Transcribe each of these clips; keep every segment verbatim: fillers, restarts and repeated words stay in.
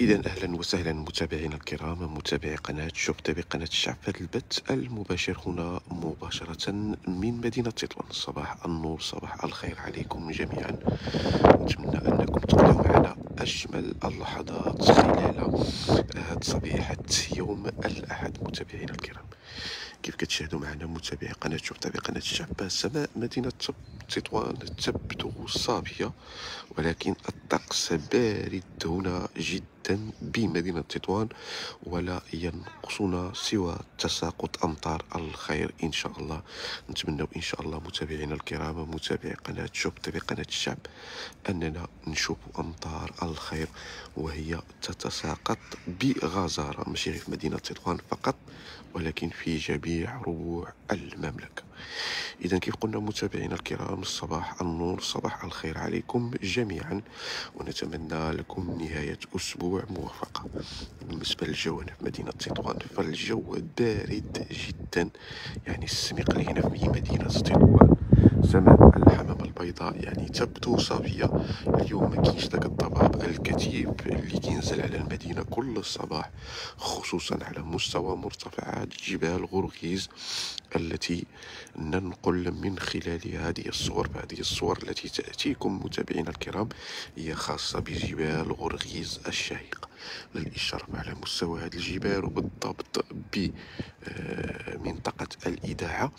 إذا أهلا وسهلا متابعينا الكرام، متابعي قناة شوف تي في قناة الشعب في هذا البث المباشر هنا مباشرة من مدينة تطوان. صباح النور، صباح الخير عليكم جميعا. نتمنى أنكم تقضوا معنا أجمل اللحظات خلال هذه صبيحة يوم الأحد. متابعينا الكرام، كيف كتشاهدوا معنا متابعي قناة شوف تي في قناة الشعب، سماء مدينة تطوان تبدو صافية، ولكن الطقس بارد هنا جدا بمدينة تطوان، ولا ينقصنا سوى تساقط أمطار الخير إن شاء الله. نتمنى إن شاء الله متابعينا الكرام، متابعي قناة شوف تي في قناة الشعب، أننا نشوف أمطار الخير وهي تتساقط بغزارة، ماشي غير في مدينة تطوان فقط ولكن في جميع ربوع المملكة. إذا كيف قلنا متابعينا الكرام، صباح النور، صباح الخير عليكم جميعا، ونتمنى لكم نهاية أسبوع موفقة. بالنسبة للجو هنا في مدينة تطوان فالجو بارد جدا، يعني السمق اللي هنا في مدينة تطوان سماء الحمامة البيضاء يعني تبدو صافية. اليوم ما كاينش داك الضباب الكثيف اللي كينزل على المدينة كل الصباح، خصوصا على مستوى مرتفعات جبال غرغيز التي ننقل من خلال هذه الصور. فهذه الصور التي تأتيكم متابعينا الكرام هي خاصة بجبال غرغيز الشهيقة. للإشراف على مستوى هذه الجبال وبالضبط بمنطقة الإذاعة،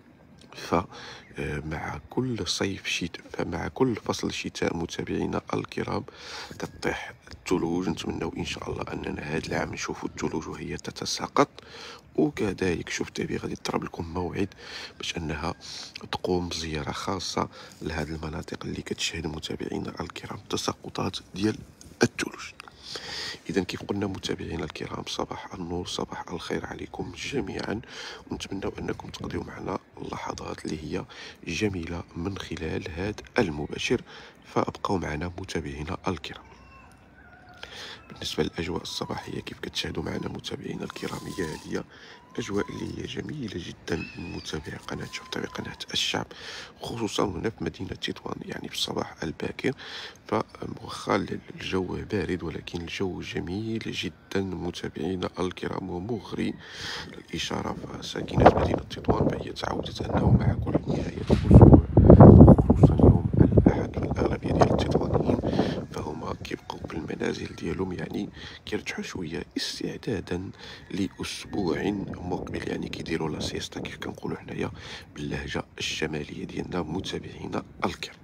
فمع كل صيف شتاء فمع كل فصل شتاء متابعينا الكرام كطيح الثلوج. نتمنى إن شاء الله أننا هذا العام نشوفوا الثلوج وهي تتساقط، وكذلك شوف تي غادي تضرب لكم موعد باش أنها تقوم بزيارة خاصة لهذه المناطق اللي كتشهد متابعينا الكرام تساقطات ديال الثلوج. إذا كيف قلنا متابعينا الكرام، صباح النور، صباح الخير عليكم جميعا، ونتمنى أنكم تقضيوا معنا اللحظات اللي هي جميلة من خلال هذا المباشر، فأبقوا معنا متابعينا الكرام. بالنسبة للأجواء الصباحية كيف كتشاهدوا معنا متابعينا الكرام، هي هي أجواء اللي هي جميلة جدا متابعي قناة شوف تي في قناة الشعب، خصوصا هنا في مدينة تطوان يعني في الصباح الباكر. فمؤخرا الجو بارد ولكن الجو جميل جدا متابعينا الكرام ومغري. الإشارة فساكنة مدينة تطوان فهي تعودت أنه مع كل نهاية أسبوع خصوصا يوم الأحد الأغلبية ديال التطوانيين فهما كيبقوا بالمنازل ديالهم، يعني كيرتاحوا شوية استعدادا لأسبوع مقبل، يعني كيديروا لا سيستا كيف كنقولوا حنايا باللهجة الشمالية ديالنا متابعينا الكرام.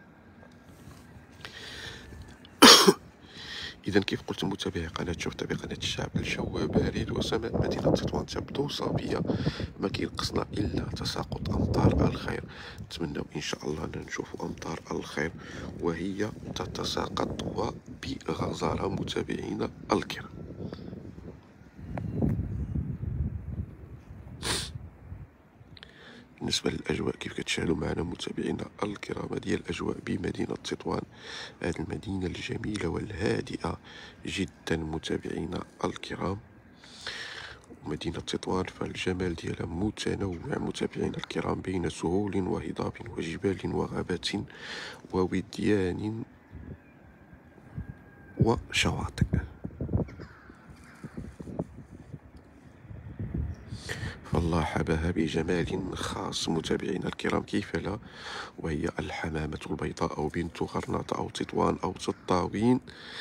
إذا كيف قلت متابعي قناة شوف تي في قناة الشعب، الجو بارد وسماء مدينة تطوان تبدو صافية، ما كينقصنا إلا تساقط أمطار الخير. نتمنى إن شاء الله أن نشوف أمطار الخير وهي تتساقط وبغزارة متابعينا الكرام. بالنسبة للأجواء كيف كتشاهدوا معنا متابعينا الكرام، ديال الأجواء بمدينة تطوان، هذه المدينة الجميلة والهادئة جدا متابعينا الكرام. مدينة تطوان فالجمال ديالها متنوع متابعينا الكرام، بين سهول وهضاب وجبال وغابات ووديان وشواطئ. فالله حباها بجمال خاص متابعينا الكرام، كيف لا، وهي الحمامة البيضاء أو بنت غرناطة أو تطوان أو تطاوين،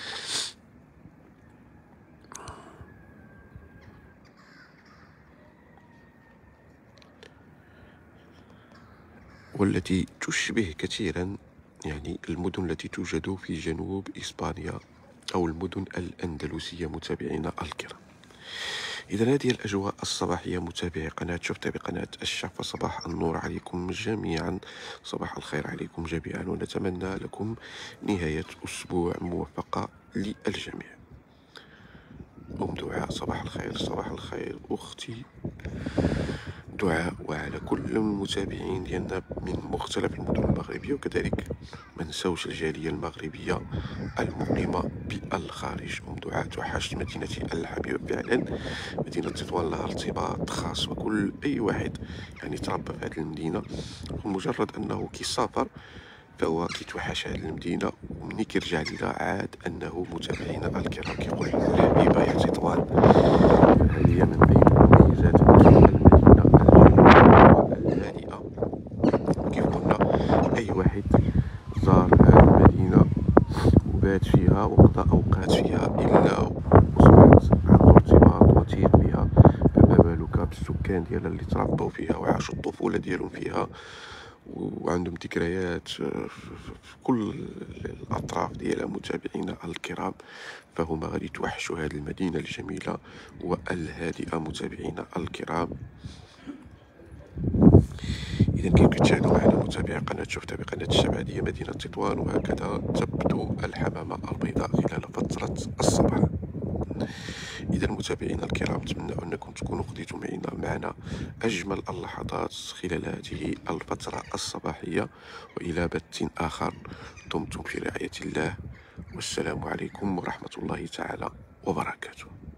والتي تشبه كثيرا يعني المدن التي توجد في جنوب إسبانيا أو المدن الأندلسية متابعينا الكرام. إذا هذه الأجواء الصباحية متابعي قناة شوف تي في قناة الشعب، فصباح النور عليكم جميعا، صباح الخير عليكم جميعا، ونتمنى لكم نهاية أسبوع موفقة للجميع. أم دعاء صباح الخير، صباح الخير أختي دعاء، وعلى كل المتابعين ديالنا من مختلف المدن المغربية، وكذلك ما نساوش الجالية المغربية المقيمة بالخارج. أم دعاء توحشت مدينتي الحبيبة فعلا، مدينة تطوان لها ارتباط خاص، وكل أي واحد يعني تربى في هذه المدينة مجرد أنه كيسافر فهو كيتوحش هذه المدينة، ومني كيرجع لينا عاد أنه متابعينا الكرام كيقول مرحبا يا تطوان. هذه هي من بين مميزات المدينة الجميلة الهادئة. كيف قلنا أي واحد زار هذه المدينة وبات فيها وقضى أوقات فيها إلا وصبحت عنده ارتباط وثيق بها، فما بالك بالسكان ديالها اللي تربوا فيها وعاشوا الطفولة ديالهم فيها وعندهم ذكريات في كل الأطراف ديالها. متابعينا الكرام، فهما غادي يتوحشوا هذه المدينة الجميلة والهادئة. متابعينا الكرام، إذا كيف كتشاهدوا معنا متابعي قناة شوف تابع قناة الشبعدية مدينة تطوان، وهكذا تبدو الحمامة البيضاء خلال فترة الصباح. إذا متابعينا الكرام، نتمنى أنكم تكونوا قضيتوا معنا معنا أجمل اللحظات خلال هذه الفترة الصباحية، وإلى بث آخر دمتم في رعاية الله، والسلام عليكم ورحمة الله تعالى وبركاته.